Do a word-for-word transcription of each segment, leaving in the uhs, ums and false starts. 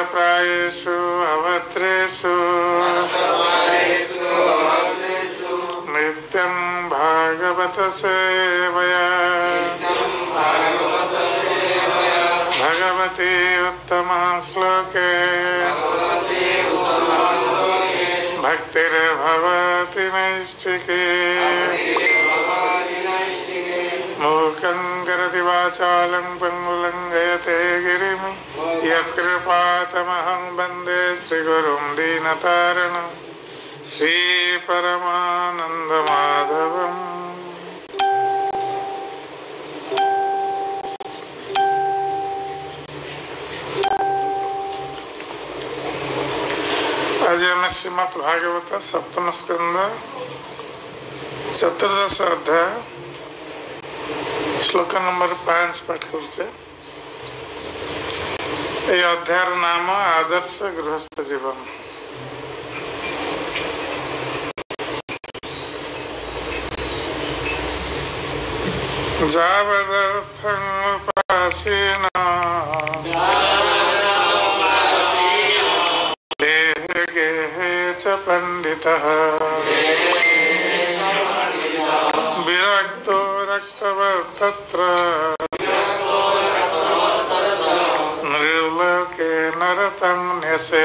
नष्टप्रायेषु अवत्रेषु नित्यं भागवत सेवया भगवती उत्तम श्लोके भक्तिर्भवति नैष्ठिके मूकं करोति वाचालं पङ्गुलं लङ्घयते गिरिं यत्कृपातमहं वन्दे श्रीगुरुं दीनतारिणं श्रीपरमानन्दमाधवम्। आज आम श्रीमद् भागवत सप्तम स्कंद चतुर्दश अध्याय श्लोक नंबर पांच पाठ करुचे। ये अध्याय नाम आदर्श गृहस्थ जीवन। जावदर्थं उपासिना देहे गेहे च पंडितः विरक्तो रक्तवत्तत्र नृलोके नरतं न्यसे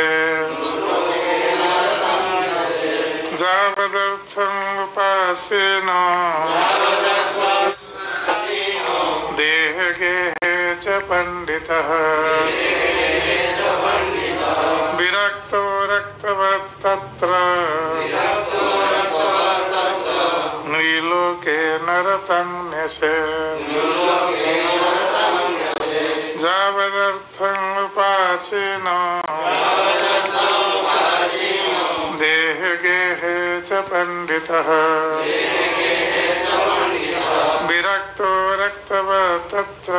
जावदर्थं उपासिनो देहे गेहे च पंडितः विरक्तो रक्तवत्तत्र नृलोके नरतं न्यसे जावदर्थं उपासिनो देहे गेहे च पंडितः विरक्तो रक्तवत्तत्र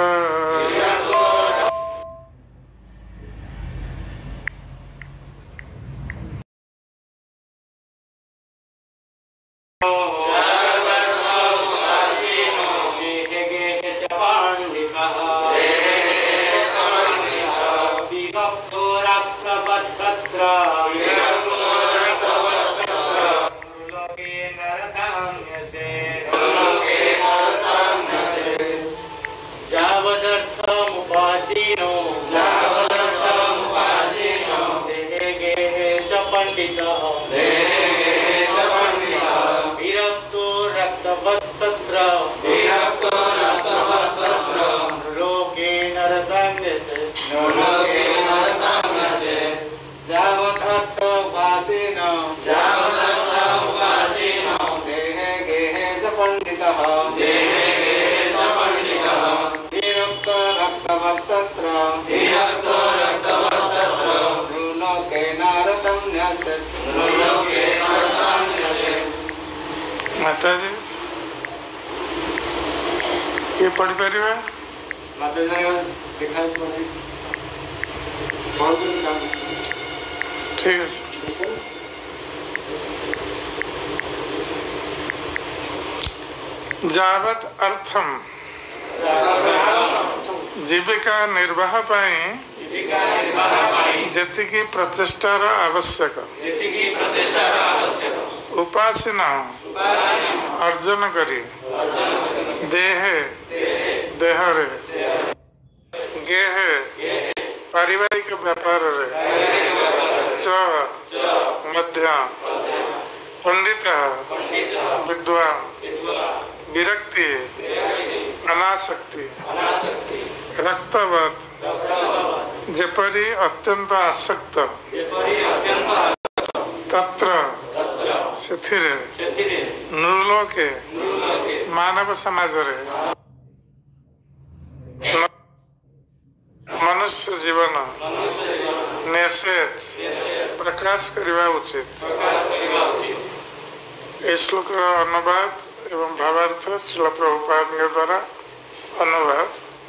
माताजी ये पढ़ पारिबा ठीक है। जावत अर्थम जीविका निर्वाह पाई जेतिकी प्रचेष्टार आवश्यक उपासना अर्जन करी देहे देहरे गेहे पारिवारिक व्यापार रे च मध्य पंडित विद्वान विरक्ति अनासक्ति रक्तवत जेपरी अत्यंत आसक्त तत्र सेथिरे नृलोके मानव समाज रे मनुष्य जीवन नेसेत प्रकाश करवा उचित। इस श्लोक अनुवाद एवं भावार्थ श्रील प्रभुपाद के द्वारा अनुवाद।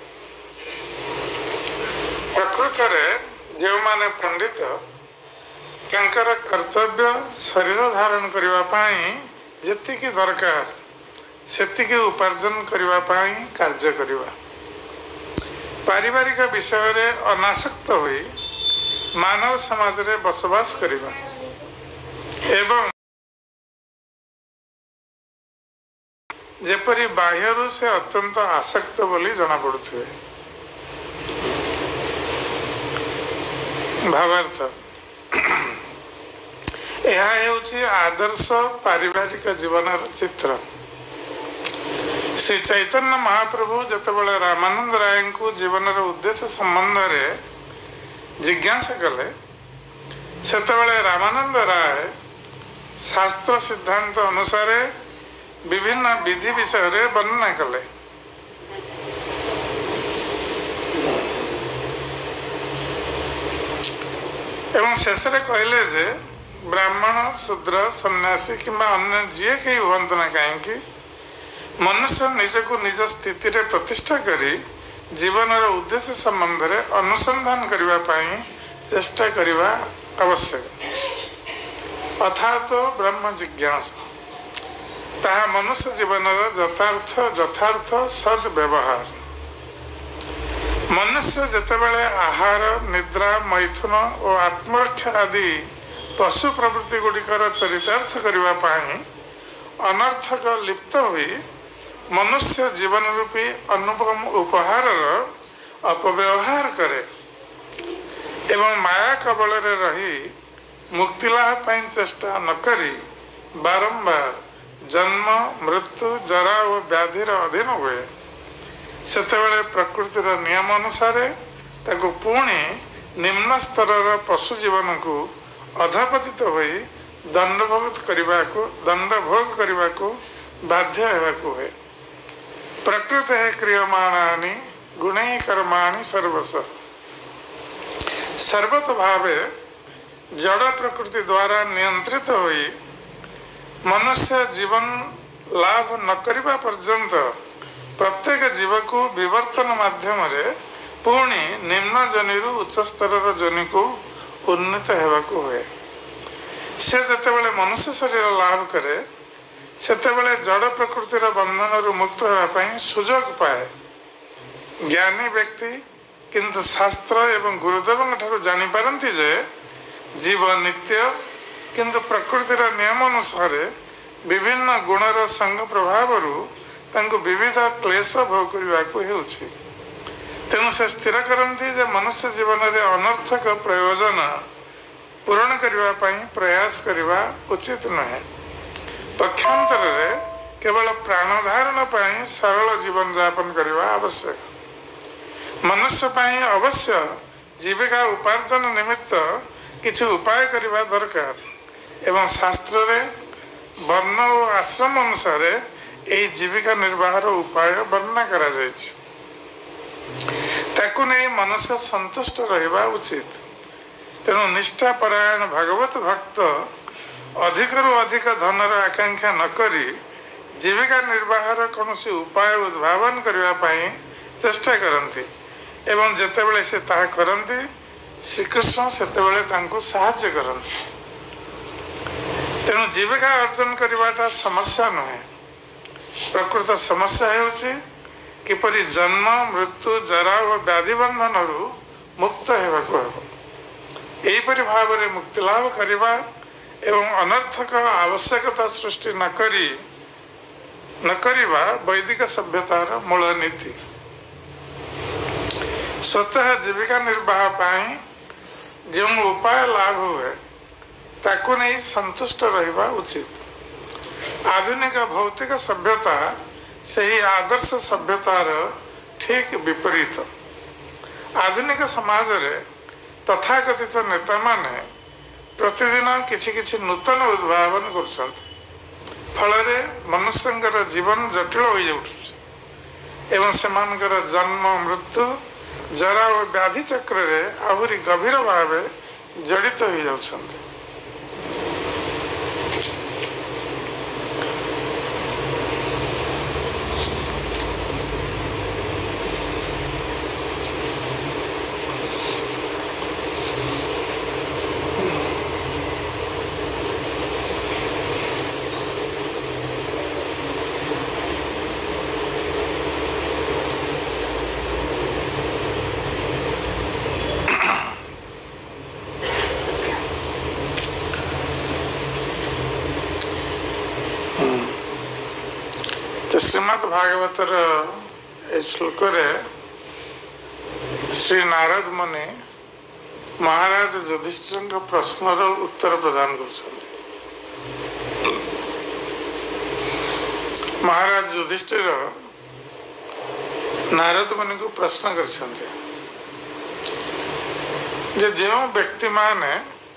प्रकृत रे जो माने पंडित तांकर कर्तव्य शरीर धारण करने पाई जेतिकी दरकार सेतिकी उपार्जन करने पाई कार्य करवा। पारिवारिक विषय रे अनासक्त होई मानव समाज रे बसवास करिबा एवं जेपरी बाह्यरु से अत्यंत आसक्त बोली जना पड़ुथे। भावार्थ यह हेउछि आदर्श पारिवारिक जीवन चित्र। श्री चैतन्य महाप्रभु जतबेले रामानंद राय को जीवन उद्देश्य संबंध रे जिज्ञासा कले सेतबेले रामानंद राय शास्त्र सिद्धांत अनुसार विभिन्न विधि विषय रे वर्णना कले। एवं शेष रे कहले जे ब्राह्मण शूद्र सन्यासी किंबा अन्य जी कहीं हुंतु ना कहीं मनुष्य निज को निज स्थिति रे प्रतिष्ठा करी जीवन उद्देश्य संबंध रे अनुसंधान करने पाई चेष्टा करने आवश्यक अर्थात तो ब्रह्म जिज्ञासा ताहा मनुष्य जीवन यथार्थ यथार्थ सद व्यवहार। मनुष्य जितेबाला आहार निद्रा मैथुन और आत्मरक्षा आदि पशु प्रवृत्ति गुड़िकर चरितार्थ करने अनर्थक लिप्त हुई मनुष्य जीवन रूपी अनुपम उपहार अपव्यवहार करे एवं माया कबल रही मुक्ति लाभ पाई चेष्टा न करी बारंबार जन्म मृत्यु जरा और व्याधिर अधीन हुए सेतेबेले प्रकृतिर नियम अनुसार ताको पुणी निम्न स्तर पशु जीवन को अधपतित हुई दंडभोग करने को दंड भोग करने को बाध्य होगाकू है। प्रकृति है क्रियमाणानि गुणै कर्माणि सर्वश सर्वत भावे जड़ प्रकृति द्वारा नियंत्रित हुई मनुष्य जीवन लाभ न करने पर्यंत प्रत्येक जीव को विवर्तन माध्यम रे पुणी निम्न जनि उच्च स्तर जनि को उन्नत होगाकू हुए। से जेतेबेले मनुष्य शरीर लाभ करे सेतेबेले जड़ प्रकृतिर बंधन रु मुक्त होगापाई सुजोग पाए। ज्ञानी व्यक्ति किंतु शास्त्र एवं गुरुदेव ठारू जानी पारंती जे जीव नित्य किंतु प्रकृतिर नियम अनुसार विभिन्न गुणर संग प्रभाव तांको विविध क्लेश भोग करने को हेउछि। तेणु से स्थिर करती जे मनुष्य जीवन में अनर्थक प्रयोजन पूरण करने प्रयास करने उचित नुहे। पक्षांतर रे केवल प्राणधारण पाई सरल जीवन यापन करने आवश्यक। मनुष्य पाई अवश्य जीविका उपार्जन निमित्त किछि उपाय करने दरकार एवं शास्त्र रे वर्ण और आश्रम अनुसार यही जीविका निर्वाह उपाय वर्णना करा जायछि। ताकु नहीं मनुष्य संतुष्ट रहिबा उचित। तेणु निष्ठा परायण भागवत भक्त अधिक रु अधिक धनर आकांक्षा न करी जीविका निर्वाह कौन उपाय उद्भावन करने चेष्टा करती एवं जेतेबेले से ताहा करती श्रीकृष्ण सेतेबेले तांको साहाय्य करती। तेणु जीविका अर्जन करवाटा समस्या नुहे। प्रकृत समस्या हेउछि किपरि जन्म मृत्यु जरा और व्याधि बंधन मुक्त होगाकू हेब। एहिपरि भाव में मुक्ति लाभ करवा एवं अनर्थक आवश्यकता सृष्टि न करी न करिबा वैदिक सभ्यतार मूल नीति। स्वतः जीविका निर्वाह पाई जो उपाय लाभ हुए ताकू नहीं संतुष्ट रहिबा उचित। आधुनिक भौतिक सभ्यता से ही आदर्श सभ्यतार ठीक विपरीत। आधुनिक समाज रे तथाकथित नेता माने प्रतिदिन किछि किछि नूतन उद्भावन करछन्ति। फलरे मनुष्यंकर जीवन जटिल हो जाउछि एवं सेमानकर जन्म मृत्यु जरा और व्याधि चक्र रे आहुरी गभीर भावे जड़ित हो जाउछन्ति। श्रीमद् भागवतर श्लोक श्री नारद मुनि महाराज युधिष्ठिर प्रश्नर उत्तर प्रदान कर। महाराज युधिष्ठिर नारद मुनि को प्रश्न कर जो व्यक्ति माने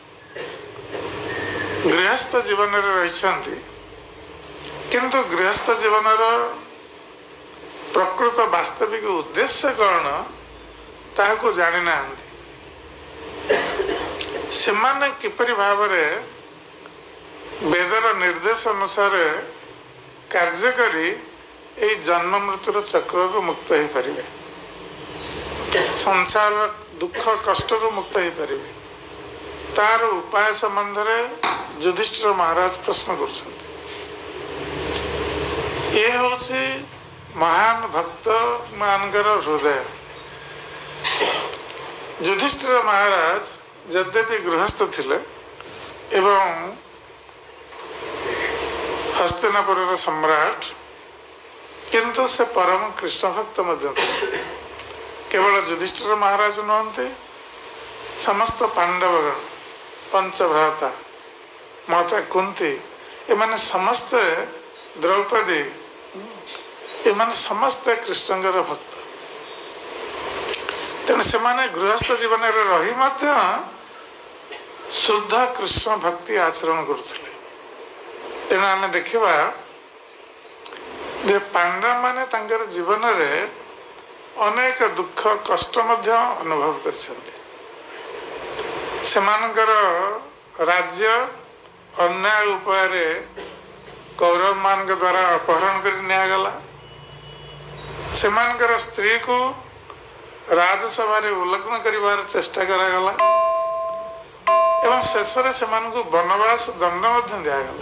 गृहस्थ जीवन रही किंतु गृहस्थ जीवन प्रकृत वास्तविक उद्देश्य कौन ताकू जानी ना से माने किपरि भाव वेदर निर्देश अनुसार कार्य करी ए जन्म मृत्युर चक्र मुक्त हो पारे संसार दुख कष्ट मुक्त हो पारे तार उपाय संबंध में युधिष्ठिर महाराज प्रश्न कर। ये हूँ महान भक्त मानकर हृदय। युधिष्ठिर महाराज यद्यपि गृहस्थ थिले एवं हस्तिनापुर सम्राट किंतु से परम कृष्ण भक्त मध्य केवल युधिष्ठिर महाराज नुहति समस्त पांडवगण पंचभ्राता माता कुंती एमाने समस्त द्रौपदी एमाने समस्त कृष्णंकर भक्त तेणु से गृहस्थ जीवन रही शुद्ध कृष्ण भक्ति आचरण करुले। तेणु आम देखा पांडव माने तांकर जीवन रे अनेक दुख कष्ट मध्य अनुभव कर राज्य अन्याय उपाय कौरव मान द्वारा अपहरण कर निगला सेमानकर स्त्री को राजसभा उल्लंघन कर चेष्टा करागला एवं शेष से वनवास दंड दिगला।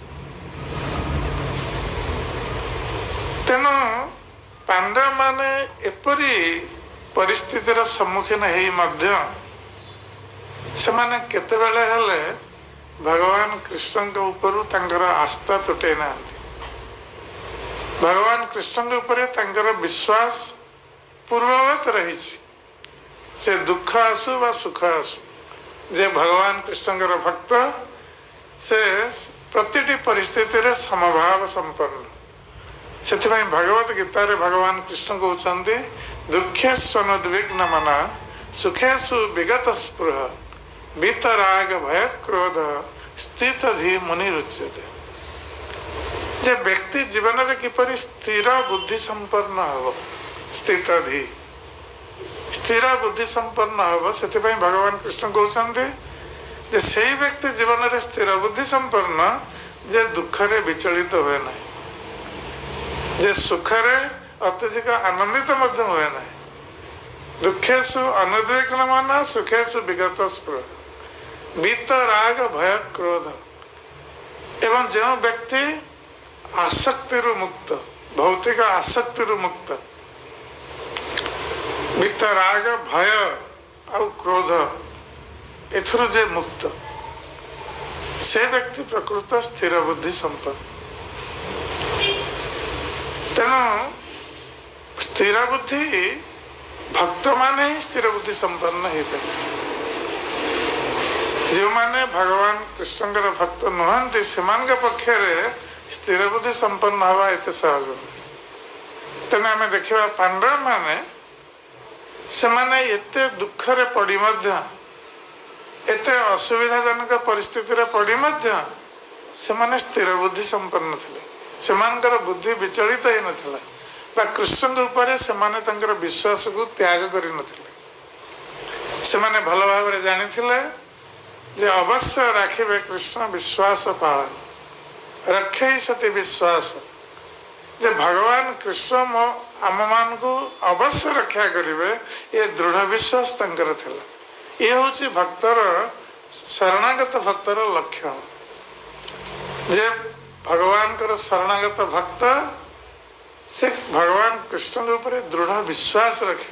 तेणु पांडव माने एपरी परिस्थितिर सम्मुखीन होने केतेबेले हेले भगवान कृष्ण के ऊपर तांकर आस्था तुटे ना भगवान कृष्ण के ऊपर तांकर विश्वास पूर्ववत रही से दुख आसु व सुख आसु जे भगवान कृष्ण भक्त से प्रतिटी परिस्थिति रे समभाव संपन्न से भगवत गीता रे भगवान कृष्ण कहते दुखेस्वनुद्विग्न मना सुखेशु विगत स्पृह वीतराग भय क्रोध स्थित धी मुनि रुच्यते। जे व्यक्ति जीवन रे किपरि स्थिर बुद्धि संपन्न हो स्थित धी स्थिर बुद्धि संपन्न हो से भगवान कृष्ण कहते से व्यक्ति जीवन रे स्थिर बुद्धि संपन्न जे दुख रे विचलित हुए ना जे सुख रे अत्यधिक आनंदित मध्य हुए ना दुखेशु अनुद्विग्न मना सुखेशु विगत स्पृह वीत राग भय क्रोध एवं जो व्यक्ति आसक्ति मुक्त भौतिक आसक्ति मुक्त वीत राग भय आउ क्रोध एथुरु जे मुक्त से व्यक्ति प्रकृत स्थिर बुद्धि संपन्न। तेणु स्थिर बुद्धि भक्त माने ही स्थिर बुद्धि संपन्न हो पाए जो माने भगवान कृष्ण भक्त नुहति से पक्षे स्थिर बुद्धि संपन्न हवा एत सहज तेणु आम देखा पांडव माने से माने एते दुख रे पड़ी मध्य एते असुविधाजनक परिस्थिति रे पड़ी मध्य से माने स्थिर बुद्धि संपन्न थिले सेमानकर बुद्धि विचलित हो नथिला बा कृष्ण ऊपर से माने तांकर विश्वास को त्याग करि नथिले से माने भल भाव रे जानि थिले जे अवश्य राखिबे कृष्ण विश्वास पालन रखे सती विश्वास जे भगवान कृष्ण आम मान को अवश्य रक्षा करेंगे ये दृढ़ विश्वास तंकर थिला। ये हूँ भक्तर शरणागत भक्तर लक्षण जे भगवान कर शरणागत भक्त से भगवान कृष्ण ऊपर दृढ़ विश्वास रखे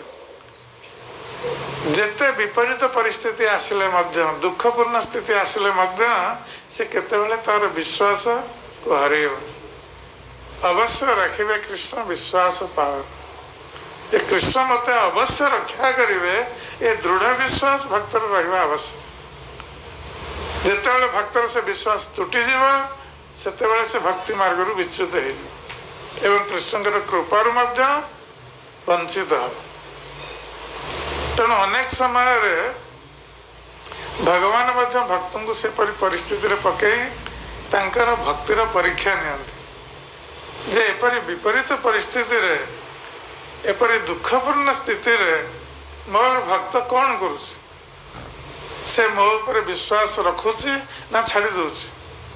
जेते विपरीत परिस्थिति आसिले मध्य दुखपूर्ण स्थिति आसिले मध्य से केतेबेले तार विश्वास को हरेब अवश्य रखिबे कृष्ण विश्वास पालन जे कृष्ण मते अवश्य रक्षा करिवे ए दृढ़ विश्वास भक्तर रहिबा आवश्यक। जेतेबेले भक्तर से विश्वास तुटी जीव सेतेबेले से भक्ति मार्ग रु विच्युत हो एवं कृष्णकर कृपार मध्य वंचित हो। तेणु अनेक समय रे भगवान मध्य भक्तों को से परिस्थिति रे पकई तांकर भक्तिर परीक्षा नियंती जे एपरी विपरीत परिस्थिति रे एपरी दुखपूर्ण स्थिति रे मोर भक्त कौन करुछि से मो ऊपर विश्वास रखुछि ना छाड़ी दउछि।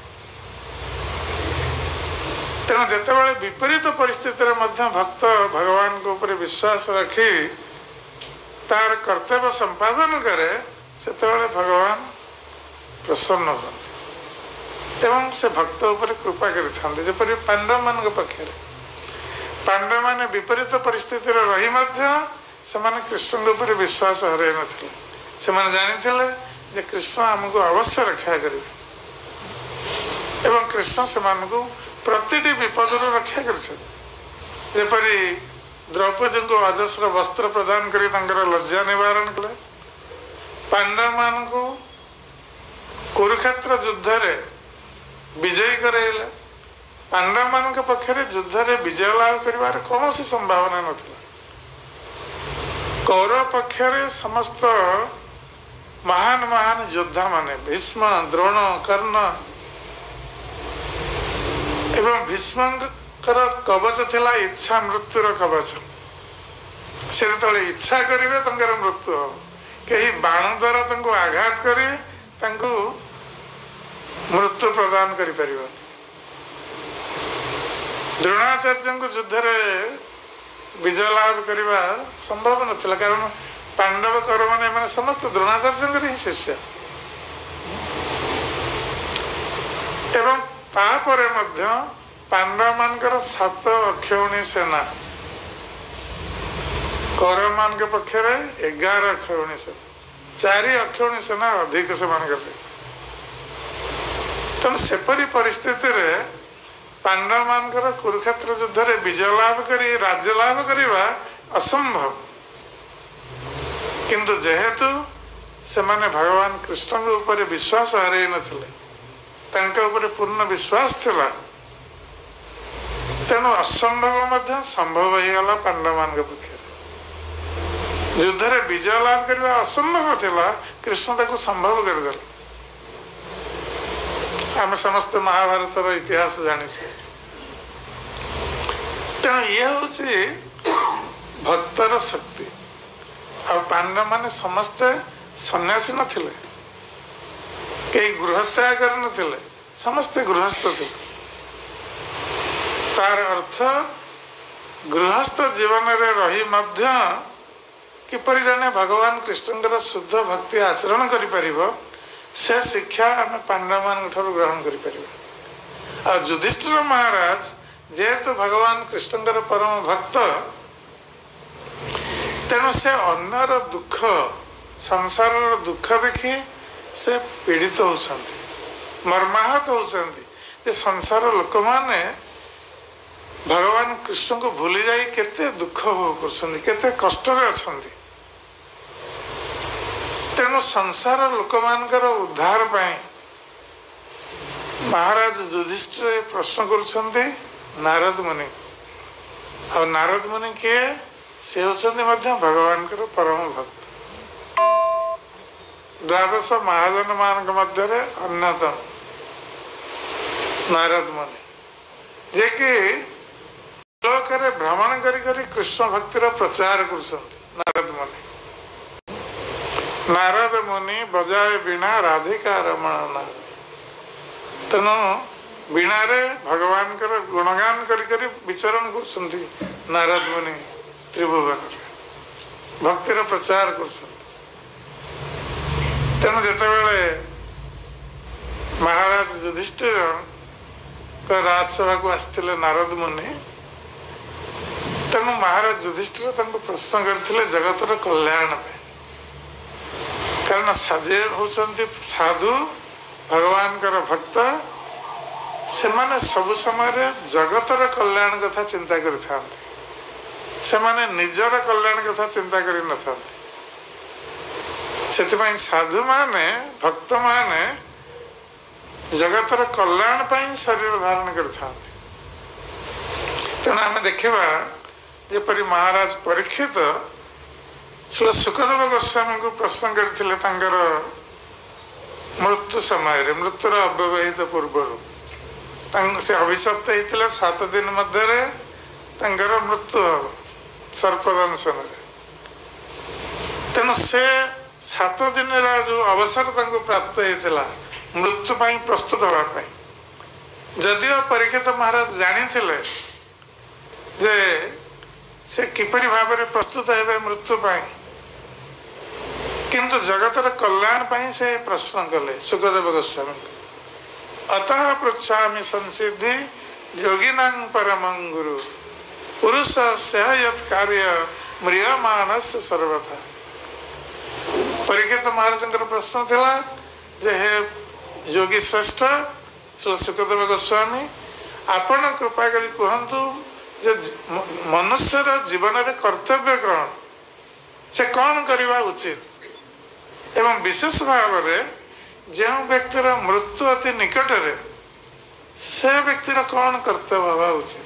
तेणु जेतेबेले विपरीत परिस्थिति रे मध्य भक्त भगवान के ऊपर विश्वास रखी तार कर्तव्य संपादन करे सेतेबेले भगवान प्रसन्न होते एवं से भक्त ऊपर कृपा करिथांते। जेपरि पांडव मान पक्षे पांडव माने विपरीत परिस्थिति रे रही मध्य सेमाने कृष्ण के ऊपर विश्वास हरै नथिले। सेमाने जानिथिले जे कृष्ण हमको अवश्य रक्षा करिवे एवं कृष्ण सेमानकु प्रतिटी विपद रु रक्षा करछे। जेपरि द्रौपदी को अजस्र वस्त्र प्रदान करी तांकर लज्जा निवारण कले। पांडव मान को कुरुक्षेत्र युद्ध रे विजयी करैले। पांडव मान के पक्षरे युद्ध रे विजय लाभ करिवार कोनोसी संभावना नथिला। कौरव पक्षरे समस्त महान महान योद्धा माने भीष्म द्रोण कर्ण एवं भीष्मकर कवच थिला इच्छा मृत्युर कवच। से तले इच्छा करिवे तंकर मृत्यु हो कहीं बाण द्वारा तंको आघात करी तंको मृत्यु प्रदान करि परिबो। द्रोणाचार्य को युद्ध रे विजय लाभ करवा संभव नथिला कारण पांडव कौरव माने माने समस्त द्रोणाचार्य ही शिष्य एवं तापरे मध्य पांडव मानकर सात अक्षौणी सेना कौरव मान के पक्षरे एगार अक्षौणी सेना चारि अक्षौणी सेना अधिक से मान कर तेणु सेपरी परिस्थिति रे पांडव मानकर कुरुक्षेत्र युद्ध रे विजय लाभ करी राज्य लाभ करिवा असंभव किंतु जेहेतु से माने भगवान कृष्ण के ऊपर विश्वास हरै नथिले तांका ऊपर पूर्ण विश्वास थिला तेणु असंभव मध्य संभव हो गला। पांडव मान के पक्ष युद्ध रे विजय लाभ करवा असंभव थिला कृष्ण ताको संभव कर देले। आम समस्त महाभारत इतिहास जानी तेणु ये हूँ भक्तर शक्ति। आ पांडव माने समस्ते सन्यासी नथिले कई गृहत्याग कर नथिले समस्ते गृहस्थ थे। तार अर्थ गृहस्थ जीवन रे रही मध्य किपरि जाने भगवान कृष्णकर शुद्ध भक्ति आचरण करि परिबो से शिक्षा आम पांडव मान ठार ग्रहण करि परिबो। आ युधिष्ठिर महाराज जेहेतु भगवान कृष्णकर परम भक्त तेणु से अन्यर दुख संसार दुख देखी से पीड़ित होती मर्माहत होती। संसार लोक माने भगवान कृष्ण को भूली जाई केते दुख हो करते कष्ट अच्छा। तेणु संसार लोक मानकर उद्धार पाई महाराज युधिष्ठिर प्रश्न करुछन्ति नारद मुनि। आ नारद मुनि किए से होछन्ति मध्य भगवान कर परम भक्त द्वादश महाजन मान मध्य अन्यतम नारद मुनि जे कि लोक भ्रमण करी करी कृष्ण भक्तिर प्रचार करछन्ति। नारद मुनि नारद मुनि बजाए बिना राधिका रमण तेणु बिना रे भगवान कर गुणगान करी करी विचरण करछन्ति। नारद मुनि त्रिभुवन भक्तिर प्रचार करछन्ति। तेणु जेतेबेले महाराज युधिष्ठिर राजसभा को आसथिले नारद मुनि तेणु महाराज युधिष्ठिर तंको प्रश्न करथिले जगतर कल्याण पे कारण साजे होचंती साधु भगवान कर भक्त सेमाने सब समय जगतर कल्याण कथा चिंता कर सेमाने निजर कल्याण कथा चिंता कर न था साधु माने भक्त माने जगतर कल्याण पाई शरीर धारण कर तेणु आम देखा जपरी महाराज परीक्षित श्री सुखदेव गोस्वामी को प्रश्न करते मृत्यु समय मृत्युर अव्यवहित पूर्व से अभिशप्त होता सात दिन मध्य मृत्यु हम सर्पदंशन तेणु से सात दिन जो अवसर प्राप्त होता मृत्यु पाई प्रस्तुत होगापी जदिव परीक्षित महाराज जानी जे से किपरि भाव में प्रस्तुत है मृत्यु पाई किंतु जगतर कल्याण पाई से प्रश्न कले सुखदेव गोस्वामी अतः पृच्छामि संसिद्धि योगिनां परमं गुरु पुरुष से यत् कार्य म्रियमाणस् सर्वथा। परीक्षित महाराज प्रश्न थिला जे हे योगी श्रेष्ठ श्री सुखदेव गोस्वामी आपण कृपा करी कहंतु जे मनुष्यर जीवन में कर्तव्य कौन से कौन करवा उचित एवं विशेष भाव में जो व्यक्तिर मृत्यु अति निकट रे से व्यक्तिर कौन कर्तव्य हवा उचित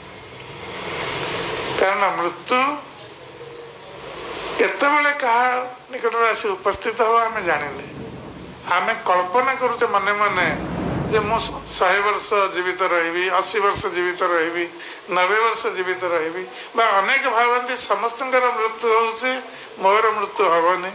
कारण मृत्यु केतबेले कहा निकट आसी उपस्थित हो आम जानिले आम कल्पना करुचे मने मने जे मु शहे वर्ष जीवित रही अशी वर्ष जीवित रही नबे वर्ष जीवित रही अनेक भावती समस्त मृत्यु हो मोर मृत्यु हेनी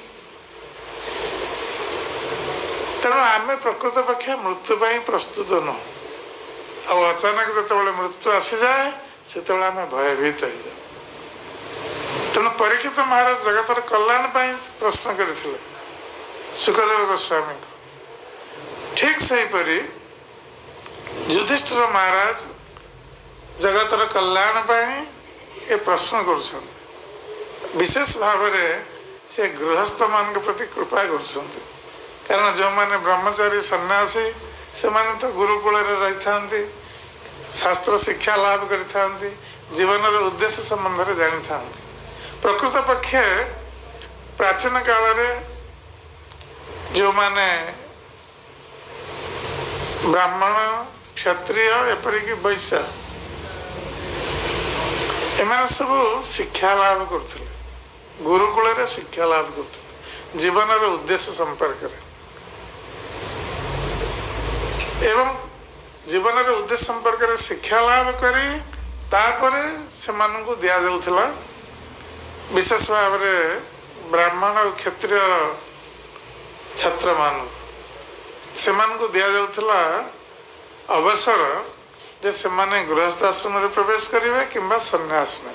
तेणु आम प्रकृत पक्षे मृत्यु पाई प्रस्तुत नु आ अचानक जो मृत्यु आसी जाए से आम भयभीत हो तेणु परीक्षित महाराज जगतर कल्याण पाई प्रश्न करथिले सुखदेव गोस्वामी को ठीक से परी युधिष्ठिर महाराज जगतर कल्याण पाई ये प्रश्न कर विशेष भाव में से गृहस्थ मान प्रति कृपा कर कारण जो माने ब्रह्मचारी सन्यासी से माने तो गुरुकुल रही था शास्त्र शिक्षा लाभ कर जीवन उद्देश्य संबंध में जानी था प्रकृत पक्षे प्राचीन काल जो माने ब्राह्मण क्षत्रिय एपरिक वैश्य एम सब शिक्षा लाभ करते गुरुकुल शिक्षा लाभ करते जीवन उद्देश्य संपर्क एवं जीवन उद्देश्य संपर्क शिक्षा लाभ करी तापरे से मानू दि जाऊला विशेष भाव में ब्राह्मण और क्षत्रिय छात्र मान से दि जाऊला अवसर जे से माने गृहस्थ आश्रम में प्रवेश करेंगे किंबा सन्यास ने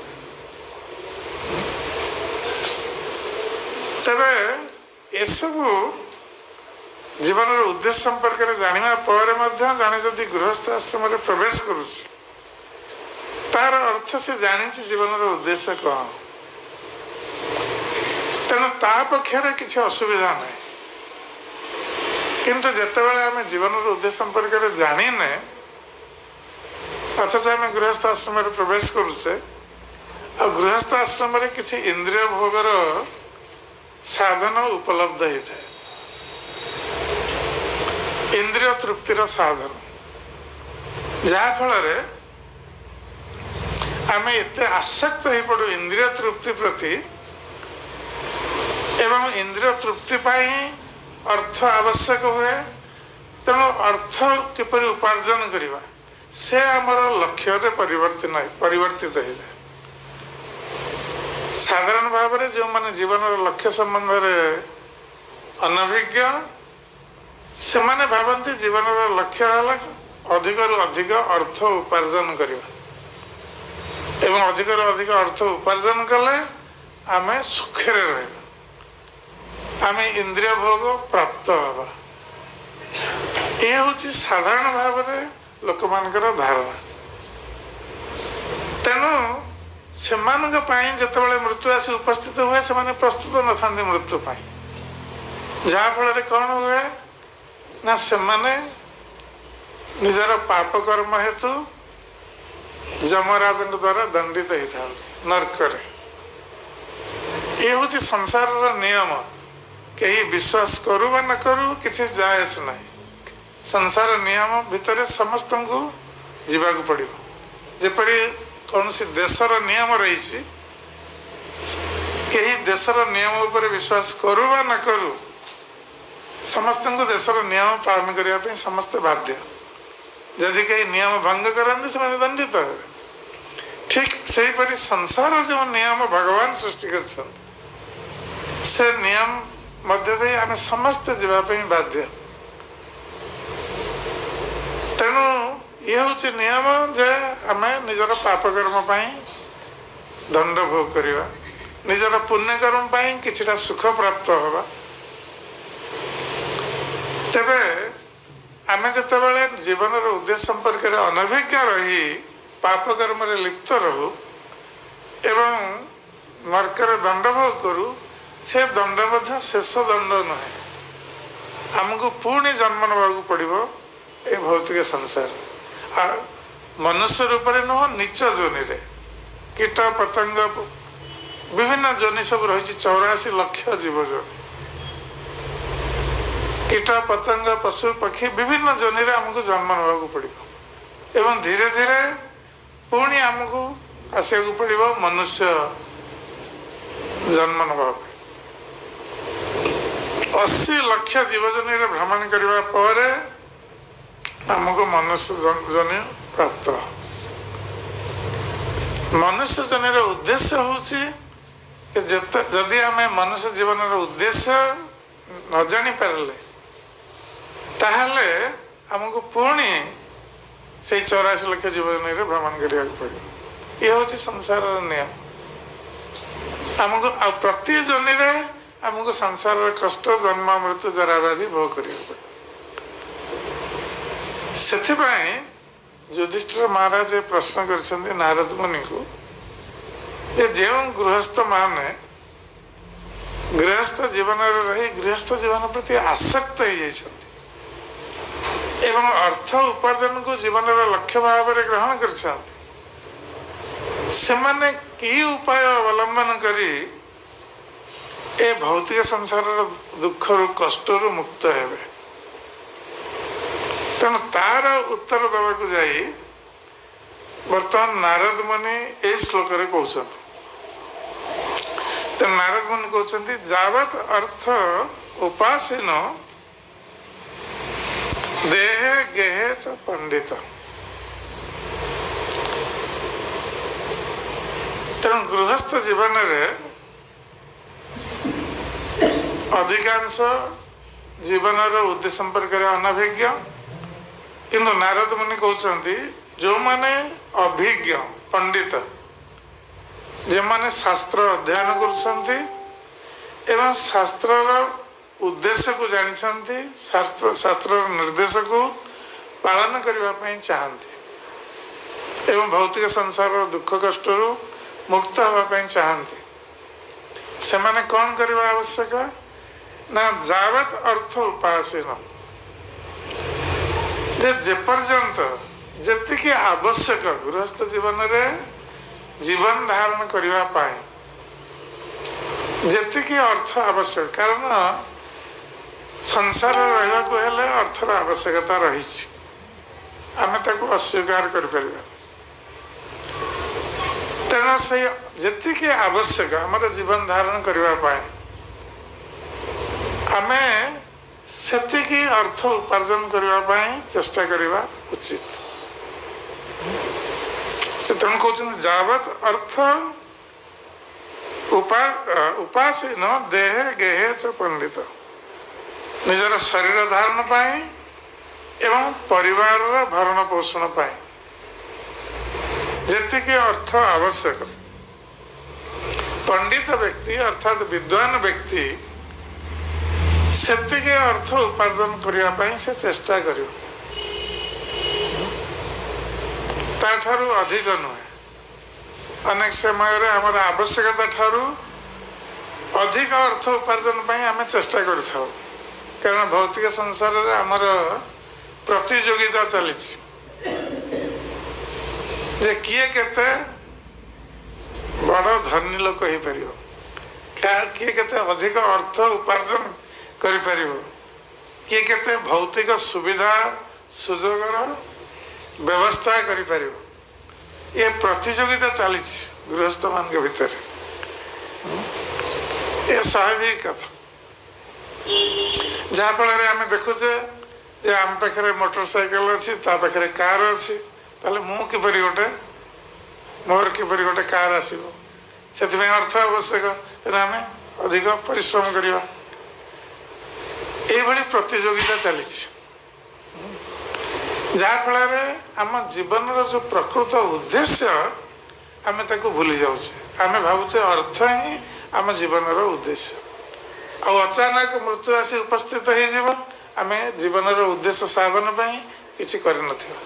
तेरे ये सब जीवन उद्देश्य संपर्क में जाना पर जाने जदि गृहस्थ आश्रम में प्रवेश करुच्ची तार अर्थ से जानी जीवन उद्देश्य कौन तेणु ता पक्षर किसी असुविधा नहीं किंतु जितेबाला आम जीवन उद्देश्य संपर्क में जाने अथच आम गृहस्थ आश्रम में प्रवेश करुचे आ गृहस्थ आश्रम में किसी इंद्रिय भोगर साधन उपलब्ध होता है इंद्रिय तृप्तिर साधन जहाँफल आम एत आसक्त हो पड़ू इंद्रिय तृप्ति प्रति एवं इंद्रिय तृप्ति पाई अर्थ आवश्यक हुए तेणु अर्थ किपर उपार्जन करवा से आमर लक्ष्य परिवर्तन परिवर्तित हो जाए साधारण भाव में जो माने जीवन लक्ष्य संबंध में अनभिज्ञ से माने भावती जीवन लक्ष्य है अधिक रु अधिक अर्थ उपार्जन करवा एवं अधिक रु अधिक अर्थ उपार्जन कले आम सुखे रह आम इंद्रिय भोग प्राप्त हवा ये हूँ साधारण भाव में लोक मानकर धारणा तेणु से जिते मृत्यु आसी उपस्थित हुए से प्रस्तुत न था मृत्यु जहाँफल कौन हुए ना से निजर पाप कर्म हेतु जमराज द्वारा दंडित होता नरक। ये हूँ संसार नियम, कहीं विश्वास करू बा न करू किसी जायस ना। संसार नियम भितर समस्त को जीवाक पड़ो। जेपरी कौन सी देशर नियम रही, कहीं देशर नियम उपर विश्वास करू बा न करू समस्त को देशर नियम पालन करने समस्त बाध्य। जदि कहीं नियम भंग करते से दंडित हो। ठीक से परी संसार जो नियम भगवान सृष्टि कर से नियम मध्य दे आम समस्त जीवाई बाध्य। तेणु ये हूँ नियम जे आम निजर पाप कर्म दंड भोग करवा, निजर पुण्य कर्म किछिटा सुख प्राप्त होगा। तेबे आमे जते बेले जीवन उद्देश्य संपर्क में अनभिज्ञ रही पाप कर्म रे लिप्त रहू एवं नरक दंड भोग करू, से दंड मध्य शेष दंड नुहे। आमको पुणी जन्म नवाक पड़ो ये भौतिक संसार। आ मनुष्य रूप में नुह नीच जोनि रे कीट पतंग विभिन्न जोनि सब रही चौरासी लक्ष जीव जोनि, कीट पतंग पशु पक्षी विभिन्न जोनि रे आमको जन्म नवाक पड़ो एवं धीरे धीरे पुणी आमको आसको पड़ो मनुष्य जन्म नवा। अस्सी लक्ष जीवजनी भ्रमण करने पर आमको मनुष्य जन प्राप्त। मनुष्य जन उद्देश्य हूँ जदि आम मनुष्य जीवन उद्देश्य न जानी पारे ताहले आमको पुणी से चौरासी लक्ष जीवन भ्रमण करने पड़े। ये हूँ संसार नियम। आमको प्रति जन आमको संसार कष्ट जन्म मृत्यु जरा व्याधि भोग कर। युधिष्ठिर महाराज प्रश्न कर नारद मुनि को जो गृहस्थ माने गृहस्थ जीवन रही गृहस्थ जीवन प्रति आसक्त हो एवं अर्थ उपार्जन को जीवन लक्ष्य भाव में ग्रहण कर कि उपाय अवलंबन करी ए भौतिक संसार दुख रु कष्ट रु मुक्त हेबे। तेणु तार उत्तर दवाक जाई वर्तमान नारद मुनि ए श्लोक रे कहउछन। तो नारद मुनि कहउछन्ति जावत अर्थ उपासीन देह गेहे च पंडित। तेणु गृहस्थ जीवन रे अधिकांश जीवन उद्देश्य संपर्क में अनभिज्ञ, किंतु नारद मुनि कहते जो माने अभिज्ञ पंडित जो माने शास्त्र अध्ययन करुछन्ति एवं शास्त्र उद्देश्य को जानिछन्ति, शास्त्र शास्त्र निर्देश को पालन करने चाहती एवं भौतिक संसार दुख कष्ट मुक्त होगा चाहती से माने कौन करवा आवश्यक ना जावत अर्थ उपासीन जे जेपर्यंत जेतिकी आवश्यक गृहस्थ जीवन रे जीवन धारण करने पाए जेतिकी अर्थ आवश्यक। कारण संसार रहा को हेले अर्थर आवश्यकता रही आमे ताको अस्वीकार कर परिबा। तेना से जेतिकी आवश्यक हमारे जीवन धारण करने पाए आमे सेतिकी अर्थ उपार्जन करने चेष्टा करवा उचित। तेणु कहते जावत अर्थ उपा उपासीन देह गेहे च पंडित निजर शरीर धारण पाए एवं परिवार भरण पोषण पाए जेतिकी अर्थ आवश्यक पंडित व्यक्ति अर्थात विद्वान व्यक्ति सेतिके अर्थ उपार्जन करने से चेष्टा कर ताठारु अधिक नुहे। अनेक समय आमर आवश्यकता ठारू अधिक अर्थ उपार्जन आम चेष्टा कर कारण भौतिक संसार आमर प्रतियोगिता चली जे किए केते बड़ धनी लोक हो पार, किए केते अधिक अर्थ उपार्जन करि परिबो, किए केते भौतिक सुविधा सुजोगर व्यवस्था करि परिबो। ये प्रतियोगिता चली गृहस्थ मान के भीतर, ये स्वाभाविक कथा। जहाँ फल आम देखुचे जे आम पाखे मोटरसाइकेल अच्छी ता पाखे कार अच्छी, ताले मु किपरि गोटे मोर किपरि गोटे कार आसो से अर्थ आवश्यक, तेना आम अधिक परिश्रम करवा। ये प्रतियोगिता चली जहाँ फल आम जीवन जो प्रकृत उद्देश्य आम ताको भूली जाऊे, आम भावुचे अर्थ ही आम जीवन उद्देश्य। आ अचानक मृत्यु आसी उपस्थित हो आम जीवन उद्देश्य साधन किसी कर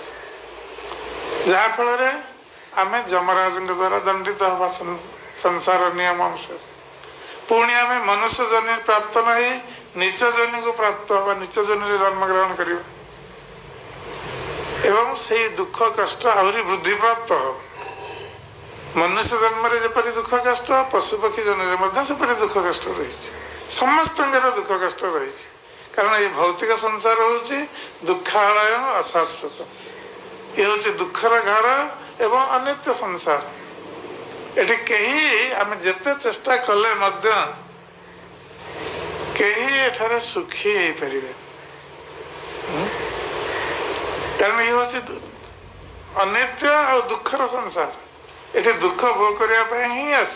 जहाँ फल आम जमराज द्वारा दंडित हवा संसार नियम अनुसार पुणी आम मनुष्य जन्म प्राप्त नहीं नीच जन्म को प्राप्त हवा, नीच जन्म जन्म ग्रहण कर एवं से दुख कष्ट आहरी वृद्धि प्राप्त हो। मनुष्य जन्म जपरी दुख कष्ट, पशुपक्षी जन्म सेपरी दुख कष्ट रही, समस्त दुख कष्ट रही। कारण ये भौतिक संसार हूँ दुखालय अशाश्वत, ये हूँ दुखर घर एवं अनित्य संसार। एटी कहीं आम जिते चेष्टा कले मध्य कहीं एठारे सुखी हो पारे, कारण ये हूँ अनित्य और दुखर संसार। ये दुख भोग करने ही आस,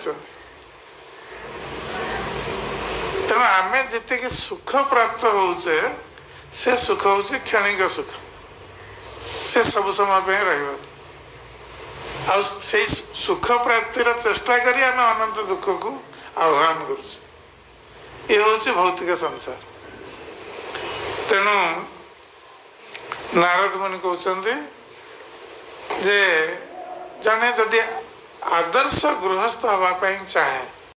तेणु आम जी सुख प्राप्त होचे से सुख हूँ क्षणिक सुख, से सब समय रहा आ से सुख प्राप्तिर चेष्टा करी आम अनंत दुख को आह्वान करुचे। ये हूँ भौतिक संसार। तेणु नारद मुनि कहते जे जने जदि आदर्श गृहस्थ हवापाई चाहे,